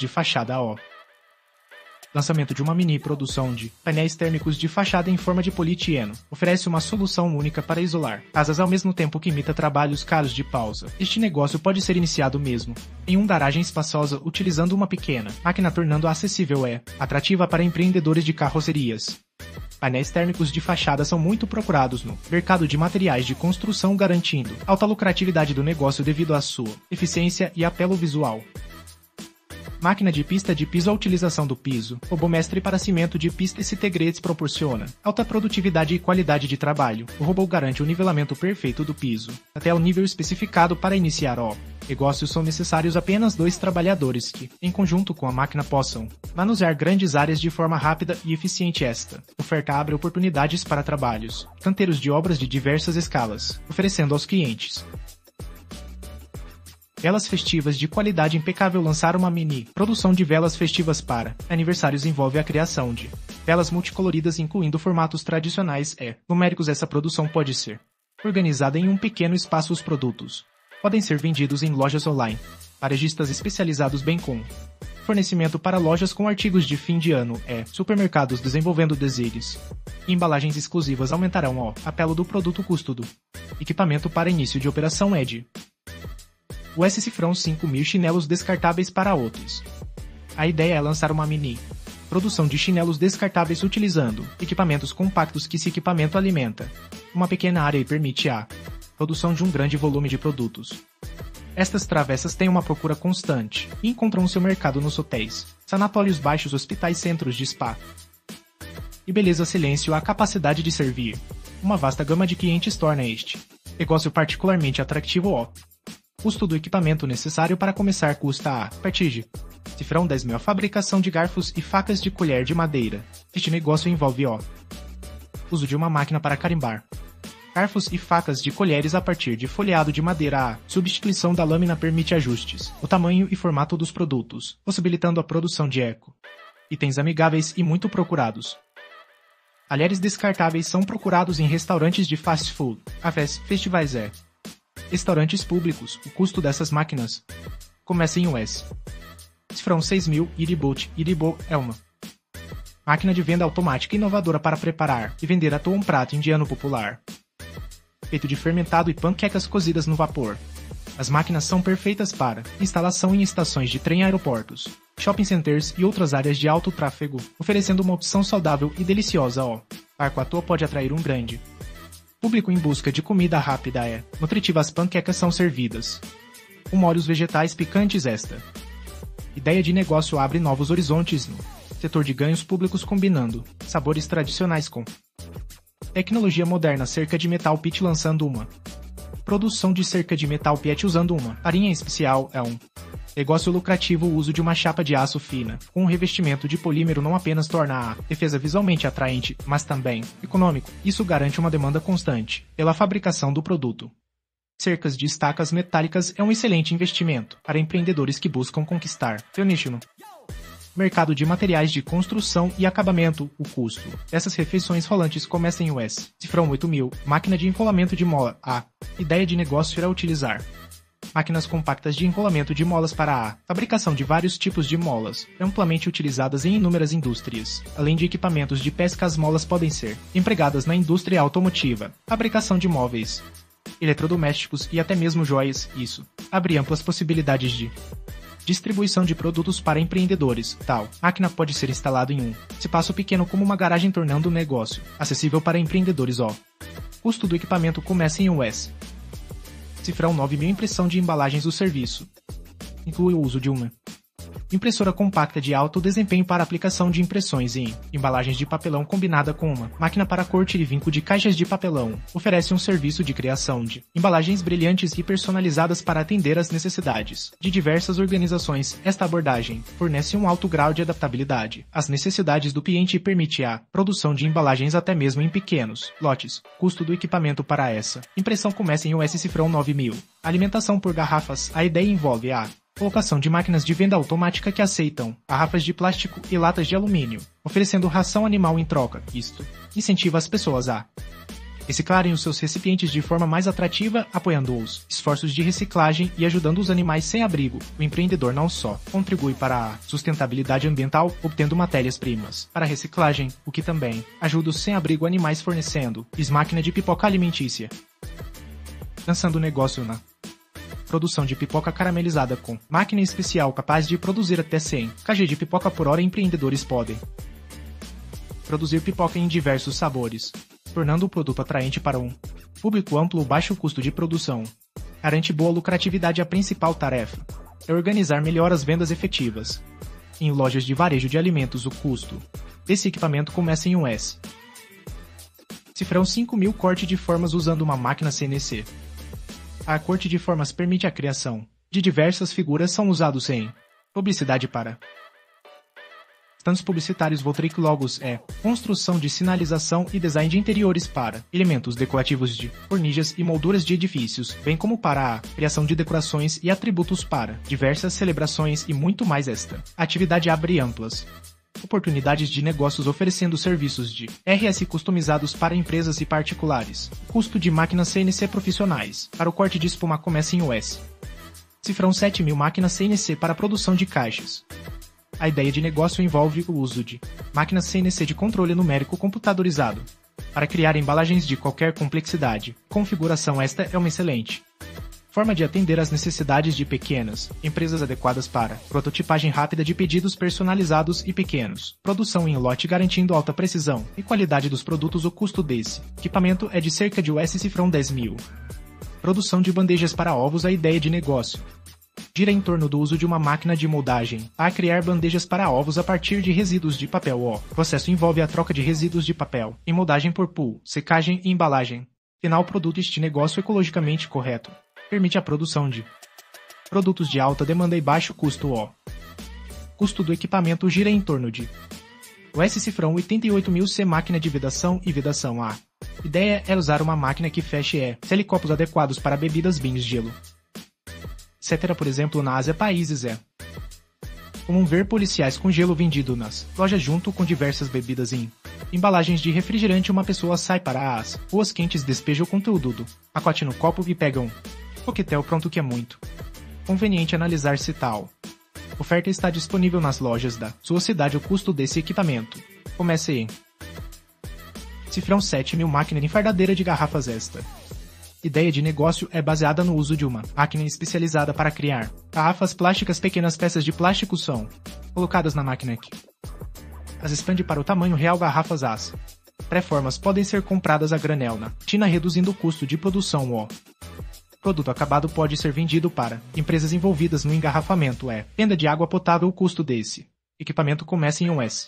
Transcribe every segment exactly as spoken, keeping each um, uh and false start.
de fachada O. Lançamento de uma mini produção de painéis térmicos de fachada em forma de polietileno. Oferece uma solução única para isolar casas ao mesmo tempo que imita trabalhos caros de pausa. Este negócio pode ser iniciado mesmo em uma garagem espaçosa utilizando uma pequena máquina, tornando acessível é atrativa para empreendedores de carrocerias. Painéis térmicos de fachada são muito procurados no mercado de materiais de construção, garantindo alta lucratividade do negócio devido à sua eficiência e apelo visual. Máquina de pista de piso. A utilização do piso robomestre para cimento de pista e segredos proporciona alta produtividade e qualidade de trabalho. O robô garante o nivelamento perfeito do piso até o nível especificado. Para iniciar o negócio são necessários apenas dois trabalhadores que, em conjunto com a máquina, possam manusear grandes áreas de forma rápida e eficiente. Esta oferta abre oportunidades para trabalhos canteiros de obras de diversas escalas, oferecendo aos clientes velas festivas de qualidade impecável. Lançar uma mini produção de velas festivas para aniversários envolve a criação de velas multicoloridas, incluindo formatos tradicionais e numéricos. Essa produção pode ser organizada em um pequeno espaço. Os produtos podem ser vendidos em lojas online, varejistas especializados, bem como fornecimento para lojas com artigos de fim de ano e supermercados. Desenvolvendo desejos e embalagens exclusivas aumentarão o apelo do produto. Custo do equipamento para início de operação é de U S Cifrão cinco mil chinelos descartáveis para outros. A ideia é lançar uma mini produção de chinelos descartáveis utilizando equipamentos compactos que esse equipamento alimenta uma pequena área e permite a produção de um grande volume de produtos. Estas travessas têm uma procura constante e encontram seu mercado nos hotéis, sanatórios baixos, hospitais, centros de spa e beleza. Silêncio. A capacidade de servir uma vasta gama de clientes torna este negócio particularmente atrativo. O custo do equipamento necessário para começar custa a partir de cifrão dez mil. A fabricação de garfos e facas de colher de madeira. Este negócio envolve o uso de uma máquina para carimbar garfos e facas de colheres a partir de folheado de madeira. A substituição da lâmina permite ajustes no tamanho e formato dos produtos, possibilitando a produção de eco itens amigáveis e muito procurados. Talheres descartáveis são procurados em restaurantes de fast food, cafés, festivais e restaurantes públicos. O custo dessas máquinas começa em U S Cifrão seis mil. Iribot. Iribot é uma máquina de venda automática inovadora para preparar e vender atum, um prato indiano popular feito de fermentado e panquecas cozidas no vapor. As máquinas são perfeitas para instalação em estações de trem, aeroportos, shopping centers e outras áreas de alto tráfego, oferecendo uma opção saudável e deliciosa. O barco à toa pode atrair um grande público em busca de comida rápida e nutritiva. As panquecas são servidas com molhos vegetais picantes. Esta ideia de negócio abre novos horizontes no setor de ganhos públicos, combinando sabores tradicionais com tecnologia moderna. Cerca de metal P E T. Lançando uma produção de cerca de metal P E T usando uma farinha especial é um negócio lucrativo. O uso de uma chapa de aço fina com um revestimento de polímero não apenas torna a defesa visualmente atraente, mas também econômico. Isso garante uma demanda constante pela fabricação do produto. Cercas de estacas metálicas é um excelente investimento para empreendedores que buscam conquistar seu nicho no mercado de materiais de construção e acabamento. O custo dessas refeições rolantes começa em U S Cifrão oito mil. Máquina de enrolamento de mola. A ideia de negócio era utilizar máquinas compactas de enrolamento de molas para a fabricação de vários tipos de molas, amplamente utilizadas em inúmeras indústrias. Além de equipamentos de pesca, as molas podem ser empregadas na indústria automotiva, fabricação de móveis, eletrodomésticos e até mesmo joias. Isso abre amplas possibilidades de distribuição de produtos para empreendedores. Tal máquina pode ser instalada em um espaço pequeno como uma garagem, tornando o negócio acessível para empreendedores. O custo do equipamento começa em U S Cifrão nove mil. Impressão de embalagens. O serviço inclui o uso de uma impressora compacta de alto desempenho para aplicação de impressões em embalagens de papelão, combinada com uma máquina para corte e vinco de caixas de papelão. Oferece um serviço de criação de embalagens brilhantes e personalizadas para atender às necessidades de diversas organizações. Esta abordagem fornece um alto grau de adaptabilidade às necessidades do cliente e permite a produção de embalagens até mesmo em pequenos lotes. Custo do equipamento para essa impressão começa em U S Cifrão nove mil. Alimentação por garrafas. A ideia envolve a colocação de máquinas de venda automática que aceitam garrafas de plástico e latas de alumínio, oferecendo ração animal em troca. Isto incentiva as pessoas a reciclarem os seus recipientes de forma mais atrativa, apoiando-os esforços de reciclagem e ajudando os animais sem abrigo. O empreendedor não só contribui para a sustentabilidade ambiental, obtendo matérias-primas para reciclagem, o que também ajuda os sem-abrigo animais fornecendo máquina de pipoca alimentícia. Lançando o negócio na produção de pipoca caramelizada com máquina especial capaz de produzir até cem quilos de pipoca por hora, empreendedores podem produzir pipoca em diversos sabores, tornando o produto atraente para um público amplo. O baixo custo de produção garante boa lucratividade. A principal tarefa é organizar melhor as vendas efetivas. Em lojas de varejo de alimentos, o custo desse equipamento começa em um S. Cifrão cinco mil. Corte de formas usando uma máquina C N C. A corte de formas permite a criação de diversas figuras. São usados em publicidade para stands publicitários. Voltaic Logos é construção de sinalização e design de interiores para elementos decorativos de cornichas e molduras de edifícios, bem como para a criação de decorações e atributos para diversas celebrações e muito mais. Esta atividade abre amplas oportunidades de negócios, oferecendo serviços de R S customizados para empresas e particulares. Custo de máquinas C N C profissionais para o corte de espuma começa em U S. Cifrão sete mil. Máquinas C N C para a produção de caixas. A ideia de negócio envolve o uso de máquinas C N C de controle numérico computadorizado para criar embalagens de qualquer complexidade. Configuração. Esta é uma excelente forma de atender às necessidades de pequenas empresas, adequadas para prototipagem rápida de pedidos personalizados e pequenos. Produção em lote, garantindo alta precisão e qualidade dos produtos. O custo desse equipamento é de cerca de U S cifrão dez mil. Produção de bandejas para ovos. A ideia de negócio gira em torno do uso de uma máquina de moldagem a criar bandejas para ovos a partir de resíduos de papel. O processo envolve a troca de resíduos de papel em moldagem por pool, secagem e embalagem. Final produto. Este negócio ecologicamente correto permite a produção de produtos de alta demanda e baixo custo. O custo do equipamento gira em torno de U S cifrão oitenta e oito mil. C máquina de vedação e vedação. A ideia é usar uma máquina que feche e helicópteros adequados para bebidas, vinhos, gelo, etcétera. Por exemplo, na Ásia, países é comum ver policiais com gelo vendido nas lojas junto com diversas bebidas em embalagens de refrigerante. Uma pessoa sai para as ruas quentes, despeja o conteúdo do pacote no copo e pega um coquetel pronto, que é muito conveniente analisar se tal oferta está disponível nas lojas da sua cidade. O custo desse equipamento começa em cifrão sete mil. Máquina enfardadeira de garrafas. Esta ideia de negócio é baseada no uso de uma máquina especializada para criar garrafas plásticas. Pequenas peças de plástico são colocadas na máquina que as expande para o tamanho real. Garrafas as pré-formas podem ser compradas a granel na China, reduzindo o custo de produção. O produto acabado pode ser vendido para empresas envolvidas no engarrafamento. É venda de água potável. O custo desse equipamento começa em U S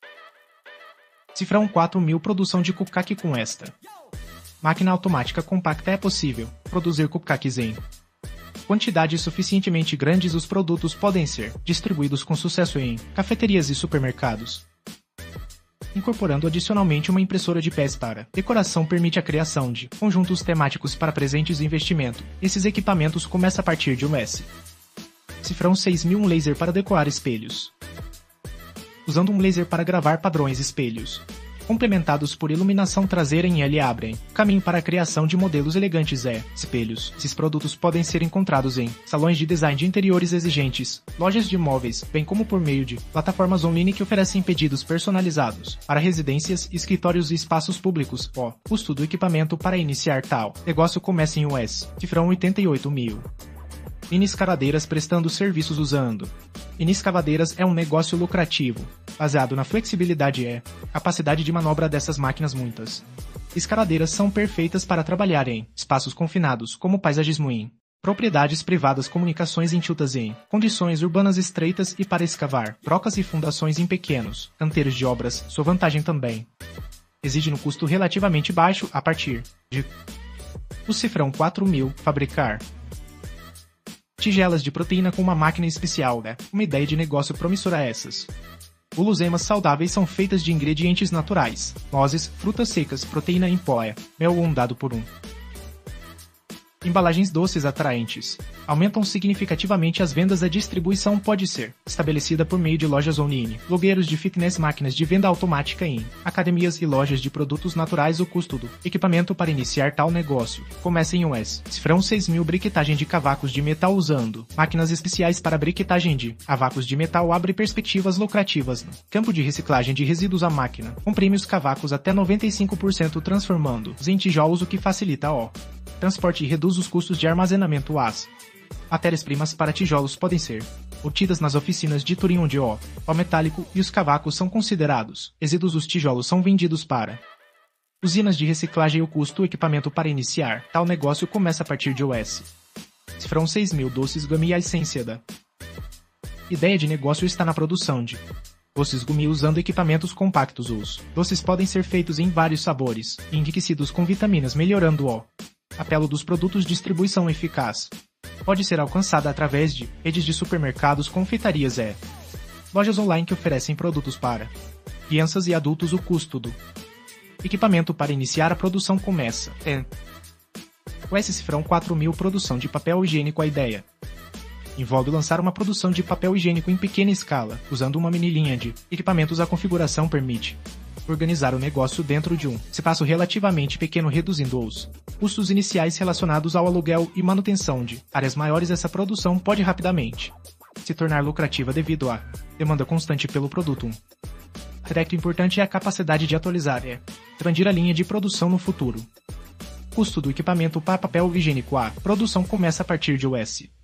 cifrão quatro mil. Produção de cupcake. Com esta máquina automática compacta é possível produzir cupcakes em quantidades suficientemente grandes. Os produtos podem ser distribuídos com sucesso em cafeterias e supermercados. Incorporando adicionalmente uma impressora de pés para decoração, permite a criação de conjuntos temáticos para presentes e investimento. Esses equipamentos começam a partir de um S cifrão seis mil. Um laser para decorar espelhos. Usando um laser para gravar padrões espelhos, complementados por iluminação traseira em L, abrem caminho para a criação de modelos elegantes e espelhos. Esses produtos podem ser encontrados em salões de design de interiores exigentes, lojas de móveis, bem como por meio de plataformas online que oferecem pedidos personalizados para residências, escritórios e espaços públicos. O custo do equipamento para iniciar tal negócio começa em U S cifrão oitenta e oito mil. Iniscavadeiras prestando serviços. Usando iniscavadeiras é um negócio lucrativo, baseado na flexibilidade e capacidade de manobra dessas máquinas. Muitas escavadeiras são perfeitas para trabalhar em espaços confinados, como paisagismo em propriedades privadas, comunicações enxutas em condições urbanas estreitas e para escavar brocas e fundações em pequenos canteiros de obras. Sua vantagem também reside no custo relativamente baixo, a partir de o cifrão quatro mil. Fabricar tigelas de proteína com uma máquina especial é uma ideia de negócio promissora. Essas guloseimas saudáveis são feitas de ingredientes naturais, nozes, frutas secas, proteína em pó, é mel ondado por um Embalagens doces atraentes. Aumentam significativamente as vendas. A distribuição pode ser estabelecida por meio de lojas online, blogueiros de fitness, máquinas de venda automática em academias e lojas de produtos naturais. O custo do equipamento para iniciar tal negócio começa em U S Cifrão seis mil. Briquetagem de cavacos de metal usando máquinas especiais para briquetagem de cavacos de metal abre perspectivas lucrativas no campo de reciclagem de resíduos. A máquina comprime os cavacos até noventa e cinco por cento, transformando-os em tijolos, o que facilita o transporte e reduz os custos de armazenamento. As matérias-primas para tijolos podem ser obtidas nas oficinas de Turim, onde o pó metálico e os cavacos são considerados resíduos. Os tijolos são vendidos para usinas de reciclagem. O custo do equipamento para iniciar tal negócio começa a partir de U S Cifrão seis mil. Doces gummy. A essência da ideia de negócio está na produção de doces gummy usando equipamentos compactos. Os doces podem ser feitos em vários sabores e enriquecidos com vitaminas, melhorando o apelo dos produtos. Distribuição eficaz pode ser alcançada através de redes de supermercados, confeitarias e lojas online que oferecem produtos para crianças e adultos. O custo do equipamento para iniciar a produção começa em U S Cifrão quatro mil. Produção de papel higiênico. A ideia envolve lançar uma produção de papel higiênico em pequena escala, usando uma mini linha de equipamentos. A configuração permite organizar o negócio dentro de um espaço relativamente pequeno, reduzindo os custos iniciais relacionados ao aluguel e manutenção de áreas maiores. Essa produção pode rapidamente se tornar lucrativa devido à demanda constante pelo produto. Um aspecto importante é a capacidade de atualizar e expandir a linha de produção no futuro. Custo do equipamento para papel higiênico. A produção começa a partir de U S